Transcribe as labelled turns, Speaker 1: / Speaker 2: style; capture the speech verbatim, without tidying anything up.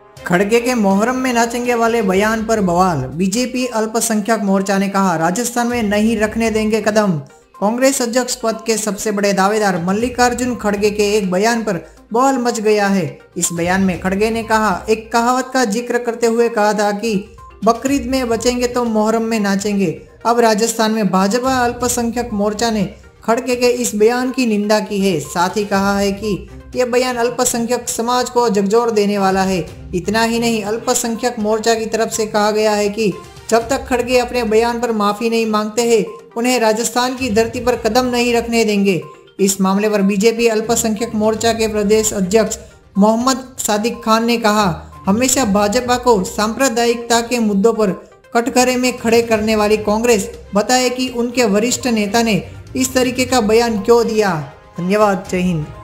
Speaker 1: खड़गे के मोहर्रम में नाचेंगे वाले बयान पर बवाल। बीजेपी अल्पसंख्यक मोर्चा ने कहा, राजस्थान में नहीं रखने देंगे कदम। कांग्रेस अध्यक्ष पद के सबसे बड़े दावेदार मल्लिकार्जुन खड़गे के एक बयान पर बवाल मच गया है। इस बयान में खड़गे ने कहा, एक कहावत का जिक्र करते हुए कहा था कि बकरीद में बचेंगे तो मोहर्रम में नाचेंगे। अब राजस्थान में भाजपा अल्पसंख्यक मोर्चा ने खड़गे के इस बयान की निंदा की है। साथ ही कहा है कि यह बयान अल्पसंख्यक समाज को झकझोर देने वाला है। इतना ही नहीं, अल्पसंख्यक मोर्चा की तरफ से कहा गया है कि जब तक खड़गे अपने बयान पर माफी नहीं मांगते हैं, उन्हें राजस्थान की धरती पर कदम नहीं रखने देंगे। इस मामले पर बीजेपी अल्पसंख्यक मोर्चा के प्रदेश अध्यक्ष मोहम्मद सादिक खान ने कहा, हमेशा भाजपा को सांप्रदायिकता के मुद्दों पर कटघरे में खड़े करने वाली कांग्रेस बताए कि उनके वरिष्ठ नेता ने इस तरीके का बयान क्यों दिया। धन्यवाद। जय हिंद।